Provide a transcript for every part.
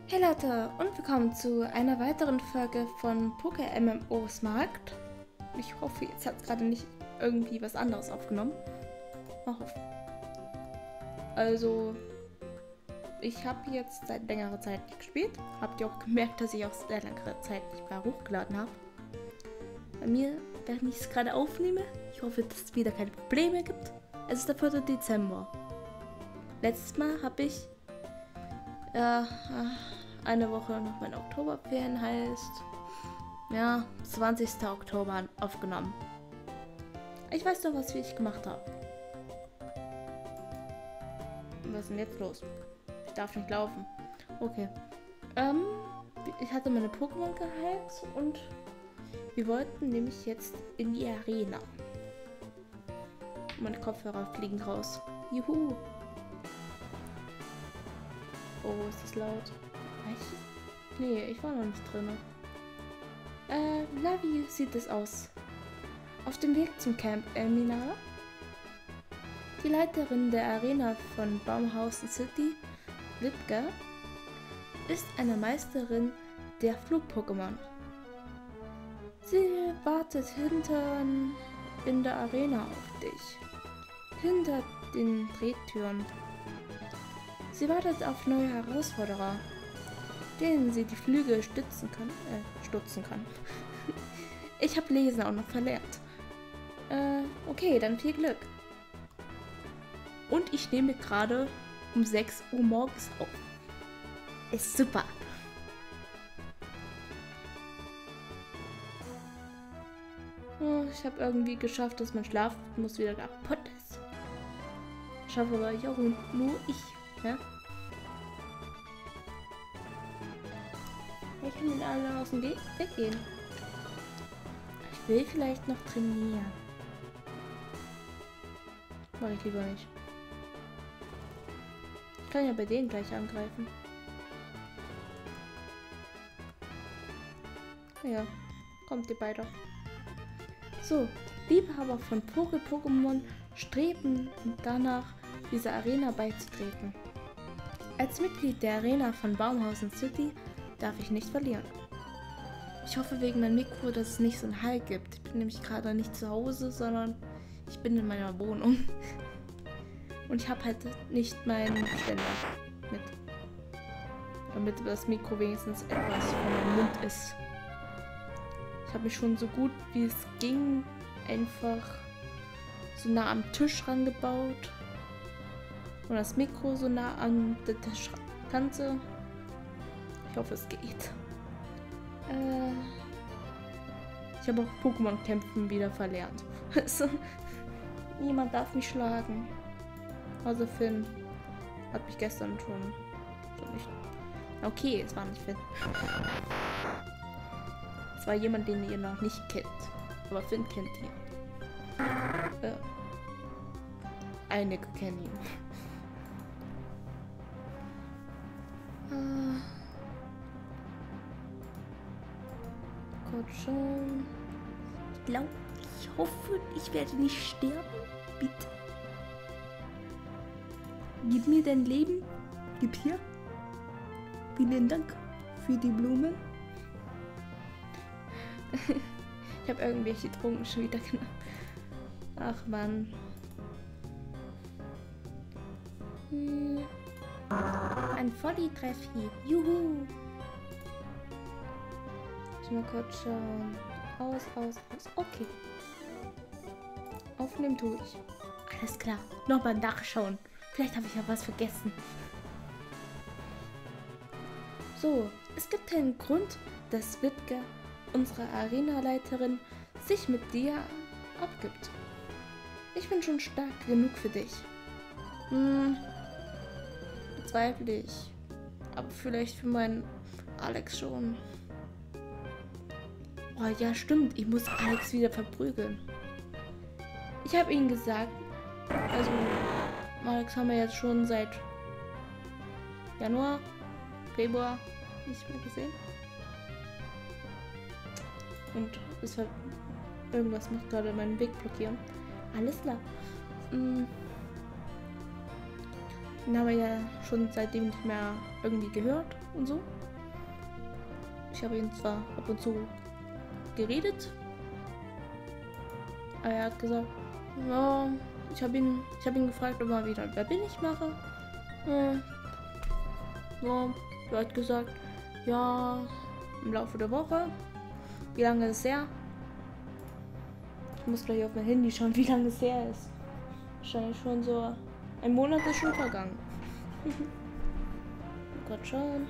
Hey Leute und willkommen zu einer weiteren Folge von Poké-MMOs Markt. Ich hoffe, jetzt hat es gerade nicht irgendwie was anderes aufgenommen. Also, ich habe jetzt seit längerer Zeit nicht gespielt. Habt ihr auch gemerkt, dass ich auch seit längerer Zeit nicht mehr hochgeladen habe. Bei mir, während ich es gerade aufnehme, ich hoffe, dass es wieder keine Probleme gibt. Es ist der 4. Dezember. Letztes Mal habe ich eine Woche nach meinen Oktoberferien, heißt, ja, 20. Oktober aufgenommen. Ich weiß noch, was ich gemacht habe. Was ist denn jetzt los? Ich darf nicht laufen. Okay. Ich hatte meine Pokémon geheilt und wir wollten nämlich jetzt in die Arena. Meine Kopfhörer fliegen raus. Juhu. Oh, ist das laut. Nee, ich war noch nicht drin. Na, wie sieht es aus? Auf dem Weg zum Camp Elmina? Die Leiterin der Arena von Baumhausen City, Wiebke, ist eine Meisterin der Flug-Pokémon. Sie wartet hinten in der Arena auf dich. Hinter den Drehtüren. Sie wartet auf neue Herausforderer, denen sie die Flügel stutzen kann. Ich habe Lesen auch noch verlernt. Okay, dann viel Glück. Und ich nehme gerade um 6 Uhr morgens auf. Ist super. Oh, ich habe irgendwie geschafft, dass mein Schlafrhythmus wieder kaputt ist. Schaffe aber ja nur ich. Ja? Ich kann den alle aus dem Weg gehen. Ich will vielleicht noch trainieren. Mache ich lieber nicht. Ich kann ja bei denen gleich angreifen. Ja, kommt ihr beide. So, Liebhaber von Pokémon streben danach, dieser Arena beizutreten. Als Mitglied der Arena von Baumhausen City darf ich nicht verlieren. Ich hoffe wegen meinem Mikro, dass es nicht so einen Hall gibt. Ich bin nämlich gerade nicht zu Hause, sondern ich bin in meiner Wohnung. Und ich habe halt nicht meinen Ständer mit. Damit das Mikro wenigstens etwas von meinem Mund ist. Ich habe mich schon so gut wie es ging einfach so nah am Tisch rangebaut. Und das Mikro so nah an der Tischkante. Ich hoffe, es geht. Ich habe auch Pokémon-Kämpfen wieder verlernt. Also, niemand darf mich schlagen. Also Finn hat mich gestern schon nicht. Okay, es war nicht Finn. Es war jemand, den ihr noch nicht kennt. Aber Finn kennt ihn. Einige kennen ihn. Gott schon. Ich hoffe, ich werde nicht sterben. Bitte. Gib mir dein Leben. Gib hier. Vielen Dank für die Blumen. Ich habe irgendwelche Drogen schon wieder genommen. Ach Mann. Ein Volley-Treff hier. Juhu. Ich mal kurz schauen. Aus. Okay. Aufnehmen tue ich. Alles klar. Nochmal nachschauen. Vielleicht habe ich ja was vergessen. So, es gibt einen Grund, dass Wiebke, unsere Arena-Leiterin, sich mit dir abgibt. Ich bin schon stark genug für dich. Bezweifle ich. Aber vielleicht für meinen Alex schon. Oh ja, stimmt. Ich muss Alex wieder verprügeln. Ich habe ihnen gesagt, also Alex haben wir jetzt schon seit Januar, Februar nicht mehr gesehen. Und es war irgendwas macht gerade meinen Weg blockieren. Alles klar. Den haben wir ja schon seitdem nicht mehr irgendwie gehört und so. Ich habe ihn zwar ab und zu geredet, aber er hat gesagt, ja, ich habe ihn gefragt, ob er wieder Wer bin ich mache. Ja, er hat gesagt, ja, im Laufe der Woche. Wie lange ist es her? Ich muss gleich auf mein Handy schauen, wie lange es her ist. Wahrscheinlich schon so ein Monat ist schon vergangen. Gott schauen.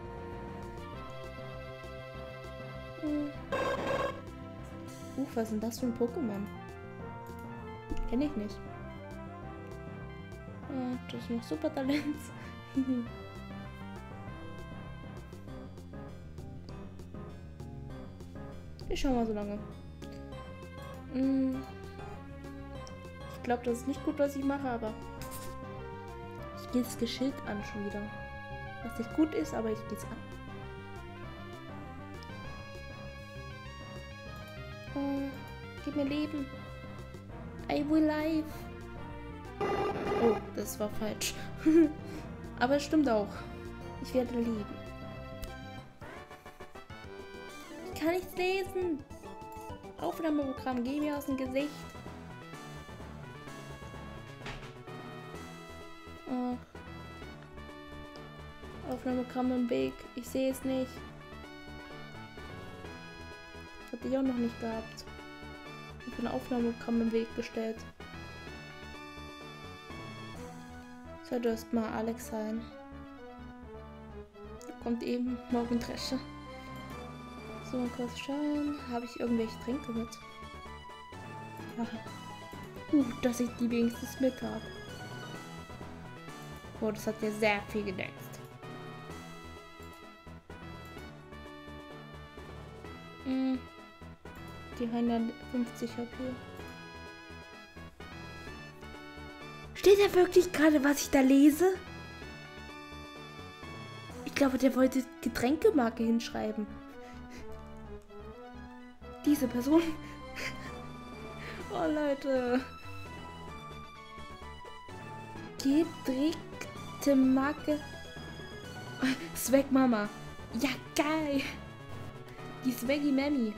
Was ist denn das für ein Pokémon? Kenne ich nicht. Das ist noch Super Talent. Ich schau mal so lange. Ich glaube, das ist nicht gut, was ich mache, aber ich gehe das Geschild an schon wieder. Was nicht gut ist, aber ich gehe es an. Gib mir Leben. I will live. Oh, das war falsch. Aber es stimmt auch. Ich werde leben. Ich kann nichts lesen. Aufnahmeprogramm, geh mir aus dem Gesicht. Oh. Aufnahmeprogramm im Weg. Ich sehe es nicht. Hatte ich auch noch nicht gehabt. Ich habe ein Aufnahmeprogramm im Weg gestellt. Sollte erst mal Alex sein. Da kommt eben morgen Dresche. So, mal kurz schauen. Habe ich irgendwelche Tränke mit? Ja. Dass ich die wenigstens mit habe. Oh, das hat ja sehr viel gedeckt. Die 150 HP. Steht da wirklich gerade, was ich da lese? Ich glaube, der wollte Getränkemarke hinschreiben. Diese Person. Oh, Leute. Gedruckte Marke. Swag Mama. Ja, geil. Die Swaggy Mammy.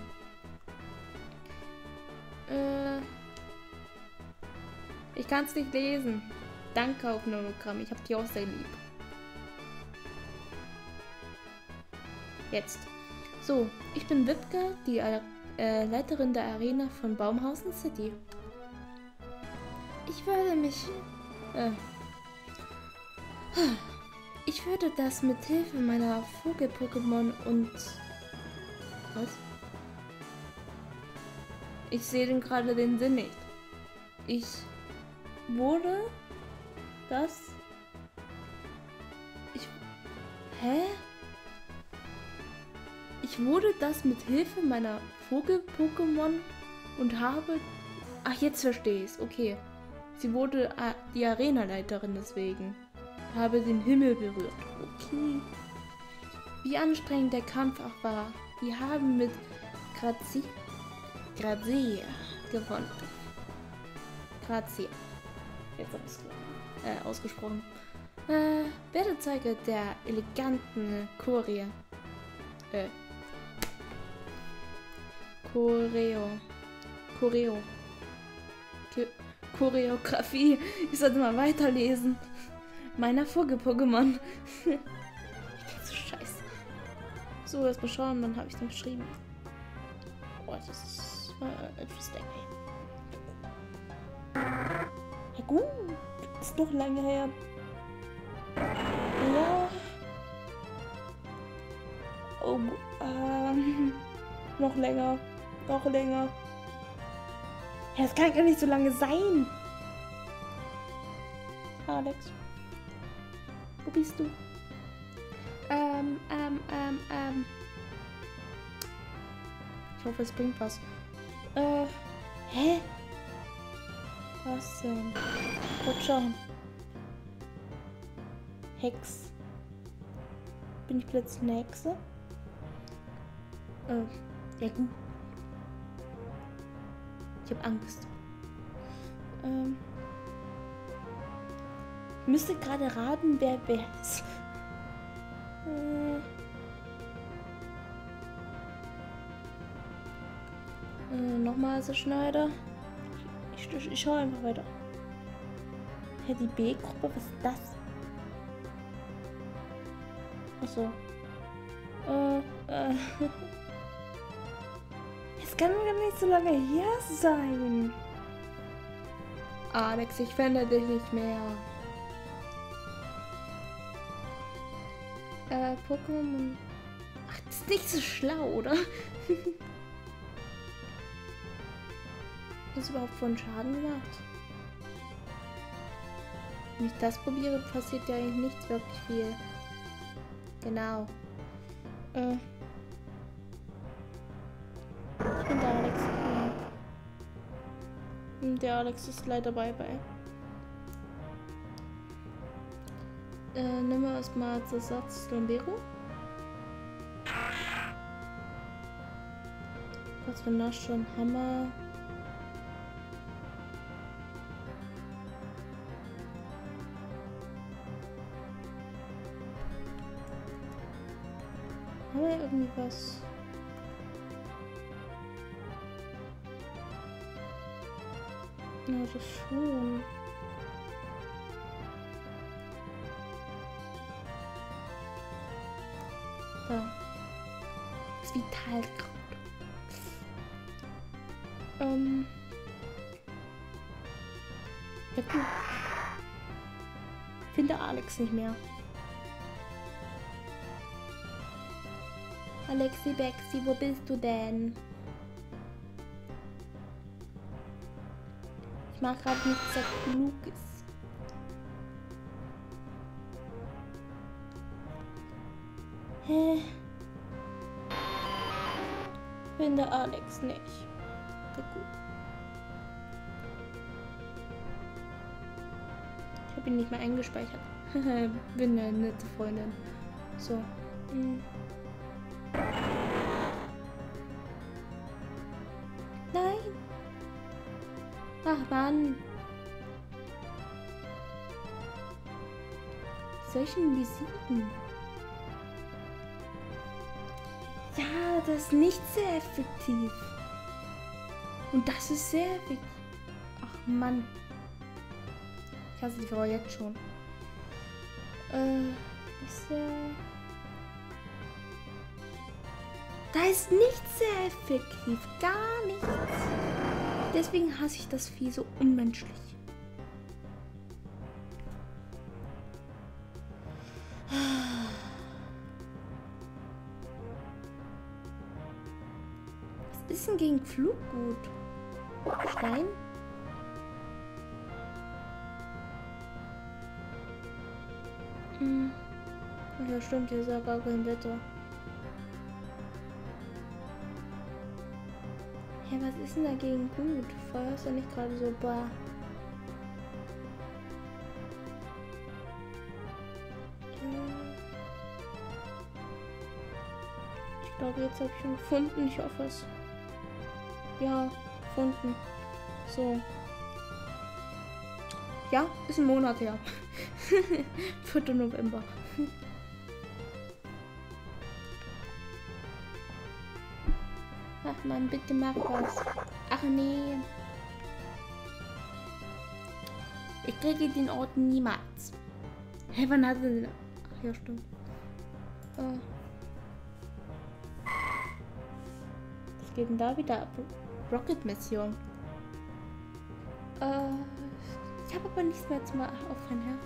Ich kann es nicht lesen. Danke, Aufnahmeprogramm. Ich habe die auch sehr lieb. Jetzt. So, ich bin Wipke, die Leiterin der Arena von Baumhausen City. Ich würde das mit Hilfe meiner Vogel-Pokémon und... Was? Ich sehe gerade den Sinn nicht. Ich wurde das... Hä? Ich wurde das mit Hilfe meiner Vogel-Pokémon und habe... Ach, jetzt verstehe ich's. Okay. Sie wurde die Arena-Leiterin deswegen. Habe den Himmel berührt. Okay. Wie anstrengend der Kampf auch war. Wir haben mit Grazia gewonnen. Grazia. Jetzt habe ich es ausgesprochen. Werdezeuge der eleganten Choreografie. Ich sollte mal weiterlesen. Meiner Vogel-Pokémon. Ich bin so scheiße. So, erst mal schauen, dann habe ich den geschrieben. Oh, das war etwas länger. Ja gut, ist noch lange her. Ja. Oh, noch länger. Noch länger. Ja, das kann gar nicht so lange sein. Alex. Wo bist du? Ich hoffe, es bringt was. Hä? Was denn? Guck schon. Hex. Bin ich plötzlich eine Hexe? Ja gut. Ich hab Angst. Ich müsste gerade raten, wer ist. Nochmal so Schneider. Ich schaue einfach weiter. Hä, die B-Gruppe, was ist das? Achso. Es kann gar nicht so lange her sein. Alex, ich finde dich nicht mehr. Pokémon. Ach, das ist nicht so schlau, oder? Was überhaupt von Schaden gemacht? Wenn ich das probiere, passiert ja eigentlich nichts wirklich viel. Genau. Ich bin der Alex. Der Alex ist leider bye. Nehmen wir erstmal als Ersatz Lombero. Was für Nasch schon Hammer. Haben wir irgendwie was? Ja, das schon. Da. Das ist Vitalkraut. Ja gut. Finde Alex nicht mehr. Alexi Bexi, wo bist du denn? Ich mag gerade nichts, der klug ist. Hä? Finde Alex nicht. Ja, gut. Ich habe ihn nicht mehr eingespeichert. Bin eine nette Freundin. So. Nein. Ach Mann. Soll ich ihn besiegen? Ja, das ist nicht sehr effektiv. Und das ist sehr effektiv. Ach Mann. Ich hasse die Frau jetzt schon. Ist der... Da ist nichts sehr effektiv. Gar nichts. Deswegen hasse ich das Vieh so unmenschlich. Was ist denn gegen Flug gut? Stein? Ja, stimmt, hier ist ja gar kein Wetter. Ja, was ist denn dagegen gut? Feuer ist ja nicht gerade so bar. Ich glaube, jetzt habe ich ihn gefunden. Ich hoffe es. Ja, gefunden. So. Ja, ist ein Monat her. 4. November. Ach man, bitte mach was. Ach nee. Ich kriege den Ort niemals. Hey, wann hat er denn? Ach ja, stimmt. Was geht denn da wieder ab? Rocket-Mission. Ich habe aber nichts mehr zum Aufhören, ja.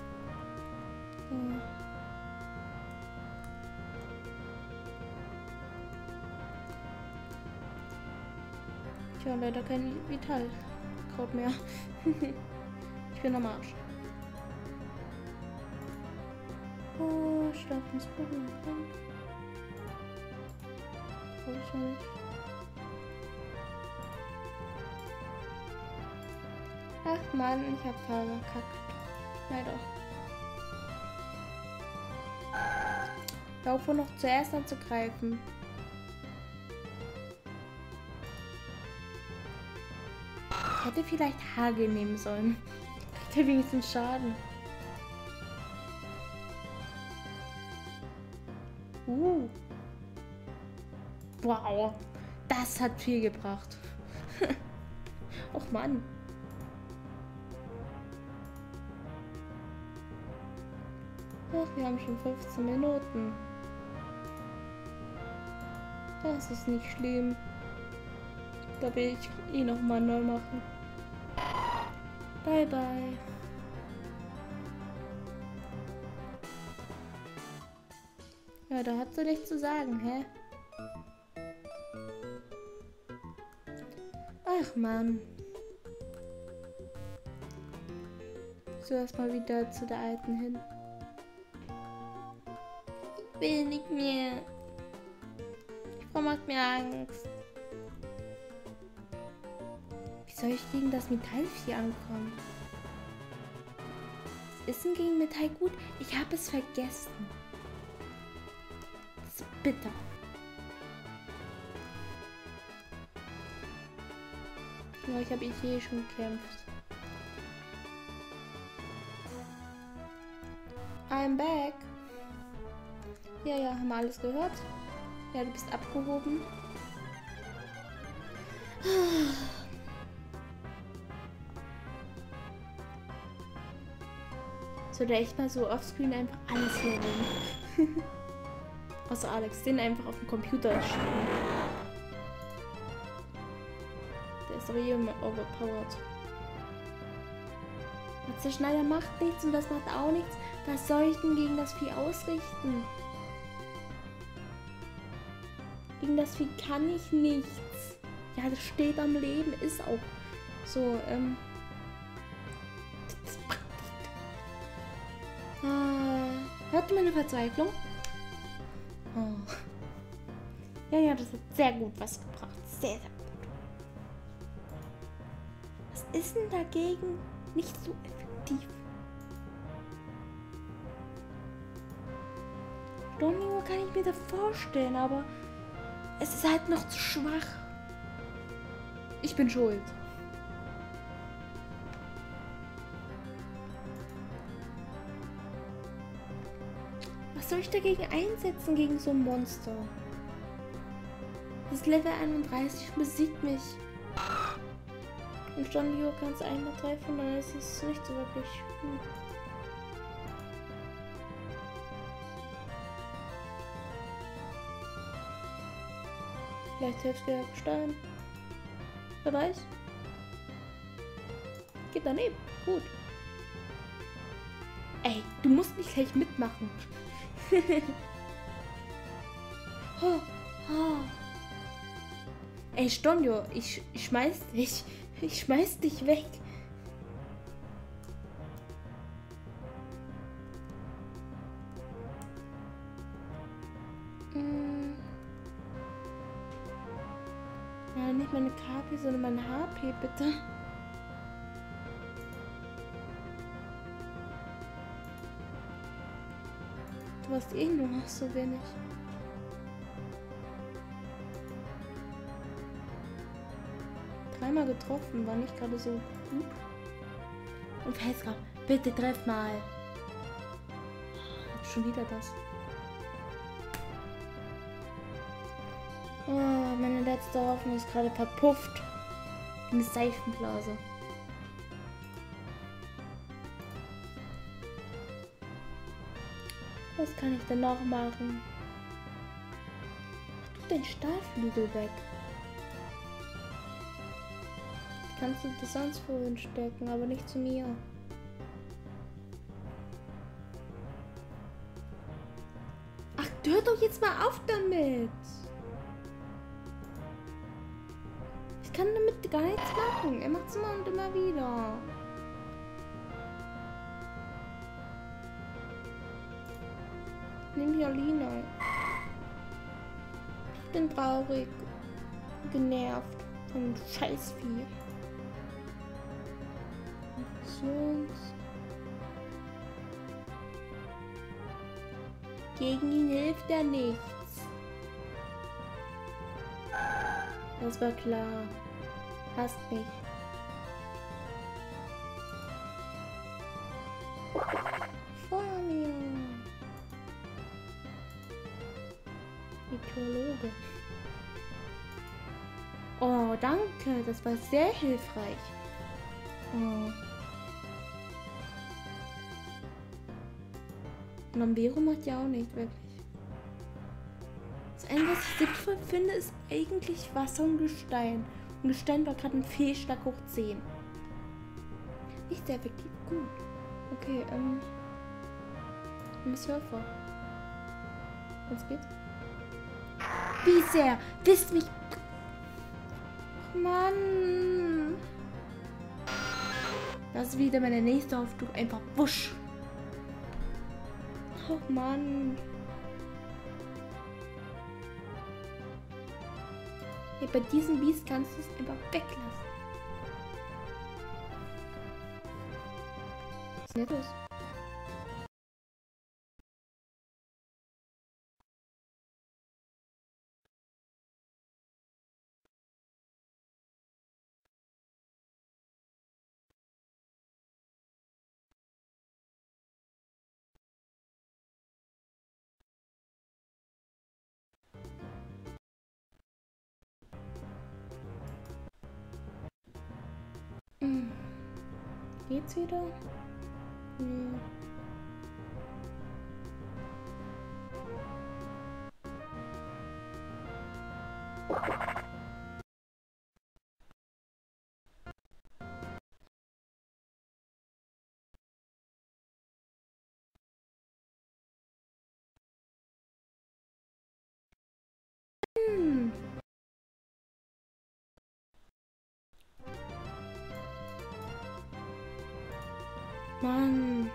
Ich habe leider kein Vitalkraut mehr. Ich bin am Arsch. Oh, Schlafensbogen. Brauche ich noch nicht. Ach Mann, ich hab verkackt. Leider. Hör auf, noch zuerst anzugreifen. Ich hätte vielleicht Hagel nehmen sollen. Kriegt er wenigstens Schaden. Wow, das hat viel gebracht. Och Mann. Ach, wir haben schon 15 Minuten. Das ist nicht schlimm. Da will ich nochmal neu machen. Bye, bye. Ja, da hat sie nichts zu sagen, hä? Ach, Mann. So, erstmal wieder zu der Alten hin. Ich will nicht mehr. Die Frau macht mir Angst. Wie soll ich gegen das Metallvieh ankommen? Ist denn gegen Metall gut? Ich habe es vergessen. Das ist bitter. Ja, ich habe hier schon gekämpft. I'm back. Ja, ja, haben wir alles gehört? Ja, du bist abgehoben. Sollte echt mal so offscreen einfach alles leveln. Außer Alex, den einfach auf dem Computer schieben. Der ist doch hier immer overpowered. Der Schneider macht nichts und das macht auch nichts. Was soll ich denn gegen das Vieh ausrichten? Gegen das Vieh kann ich nichts. Ja, das steht am Leben, ist auch so, hört meine Verzweiflung? Oh. Ja, ja, das hat sehr gut was gebracht. Sehr, sehr gut. Was ist denn dagegen nicht so effektiv? Stornio kann ich mir da vorstellen, aber es ist halt noch zu schwach. Ich bin schuld. Was soll ich dagegen einsetzen gegen so ein Monster? Das Level 31 besiegt mich. Und Stornio kann es einmal treffen, dann ist es nicht so wirklich. Vielleicht hilft der Stein. Wer weiß? Geht daneben. Gut. Ey, du musst nicht gleich mitmachen. Oh, oh. Ey, Stornio, ich schmeiß dich. Ich schmeiß dich weg. Ja, nicht meine KP, sondern meine HP, bitte. Du hast eh nur noch so wenig. Dreimal getroffen, war nicht gerade so gut. Und Felsgrab, bitte treff mal. Schon wieder das. Oh, meine letzte Hoffnung ist gerade verpufft. Eine Seifenblase. Was kann ich denn noch machen? Tu den Stahlflügel weg. Kannst du das sonst wohin stecken, aber nicht zu mir. Ach, hör doch jetzt mal auf damit. Ich kann damit gar nichts machen. Er macht es immer und immer wieder. Nimm Jolina. Ich bin traurig. Genervt von dem Scheißvieh. Gegen ihn hilft er nichts. Das war klar. Hasst mich. Vor mir. Meteorologe. Oh, danke. Das war sehr hilfreich. Oh. Lambero macht ja auch nicht wirklich. Das Einzige, was ich sinnvoll finde, ist eigentlich Wasser und Gestein. Und Gestein war gerade ein Fehlschlag hoch 10. Nicht sehr effektiv. Gut. Okay, Surfer. Was geht's? Wie sehr? Wisst mich. Ach, Mann. Das ist wieder meine nächste Aufdruck. Einfach wusch. Oh Mann. Ja, bei diesem Biest kannst du es einfach weglassen. Was ist denn jetzt los? Geht's wieder? Nee. Mann.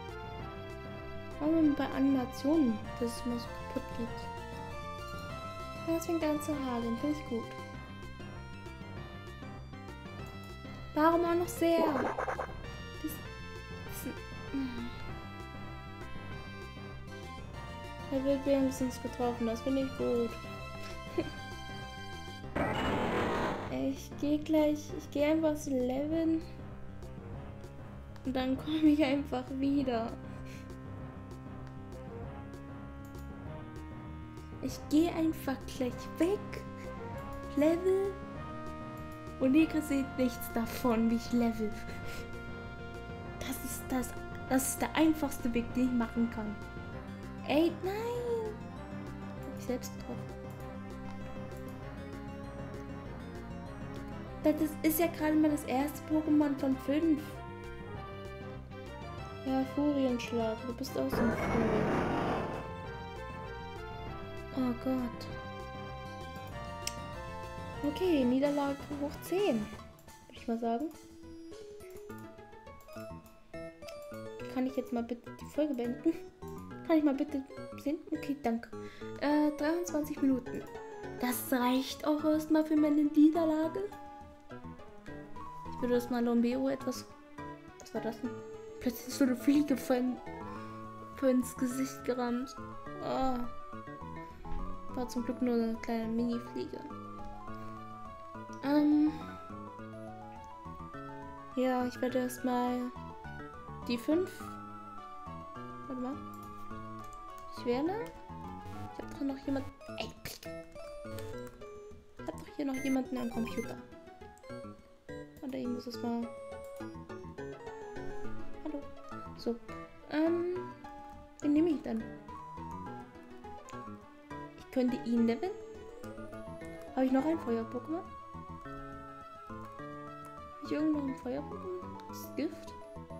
Warum bei Animationen, dass es immer so kaputt geht? Ja, es fängt an zu hageln, finde ich gut. Warum auch noch sehr? Er wird wenigstens getroffen, das finde ich gut. Ich gehe einfach zu Leveln. Und dann komme ich einfach wieder. Ich gehe einfach gleich weg. Level. Und ihr seht nichts davon, wie ich level. Das ist der einfachste Weg, den ich machen kann. Ey, nein! Hab ich selbst getroffen. Das ist ja gerade mal das erste Pokémon von 5. Ja, Furienschlag. Du bist auch so ein Furie. Oh Gott. Okay, Niederlage hoch 10. Würde ich mal sagen. Kann ich jetzt mal bitte die Folge beenden? Kann ich mal bitte sehen? Okay, danke. 23 Minuten. Das reicht auch erstmal für meine Niederlage. Ich würde erstmal Lambero etwas... Was war das denn? Plötzlich ist so eine Fliege vor ins Gesicht gerammt. Oh. War zum Glück nur eine kleine Mini-Fliege. Ja, ich werde erstmal die 5. Warte mal. Ich werde. Ich habe doch noch jemanden. Ey, ich habe doch hier noch jemanden am Computer. Oder ich muss es mal. Hallo. So. Wen nehme ich dann? Ich könnte ihn leveln. Habe ich noch ein Feuer-Pokémon? Habe ich irgendwo ein Feuer-Pokémon? Das ist Gift.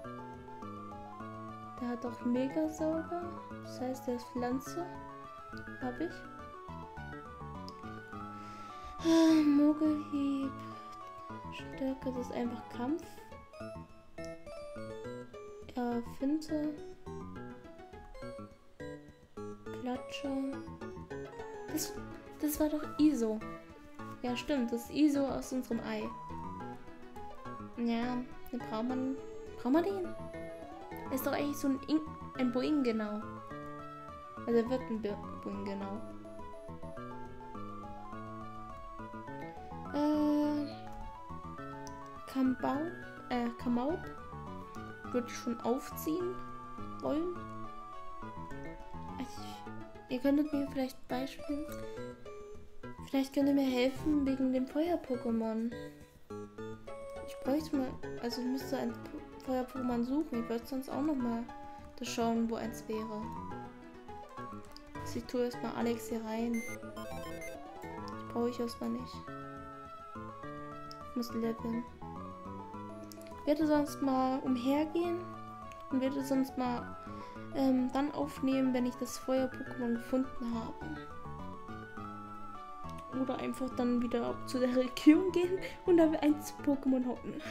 Der hat auch Megasauger. Das heißt, der ist Pflanze. Habe ich. Mogelhieb. Stärke, das ist einfach Kampf. Ja, Finte. Klatsche. Das war doch ISO. Ja, stimmt. Das ist ISO aus unserem Ei. Ja, den braucht man. Braucht man den? Ist doch eigentlich so ein Boing genau. Also er wird ein Boing genau. Kamaup würde ich schon aufziehen wollen. Ihr könntet mir vielleicht beispielen. Vielleicht könnt ihr mir helfen wegen dem Feuer-Pokémon. Ich bräuchte mal, also ich müsste ein Feuer-Pokémon suchen. Ich wollte sonst auch noch mal das schauen, wo eins wäre. Also ich tue erstmal Alex hier rein. Die brauche ich erstmal nicht. Ich muss leveln. Ich werde sonst mal umhergehen und werde sonst mal dann aufnehmen, wenn ich das Feuer-Pokémon gefunden habe. Oder einfach dann wieder zu der Region gehen und da eins Pokémon hocken.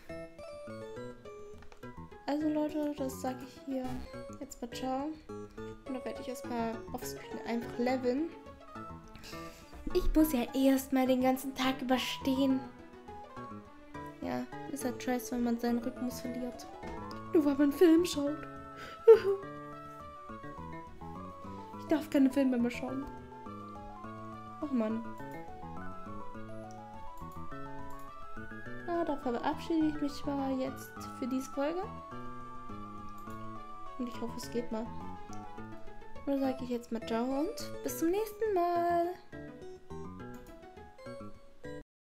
Also Leute, das sage ich hier jetzt mal ciao. Und da werde ich erstmal offscreen einfach leveln. Ich muss ja erstmal den ganzen Tag überstehen. Ja, ist halt scheiße, wenn man seinen Rhythmus verliert. Nur weil man einen Film schaut. Ich darf keine Filme mehr schauen. Ach Mann. Da verabschiede ich mich mal jetzt für diese Folge. Und ich hoffe, es geht mal. Und dann sage ich jetzt mal ciao und bis zum nächsten Mal.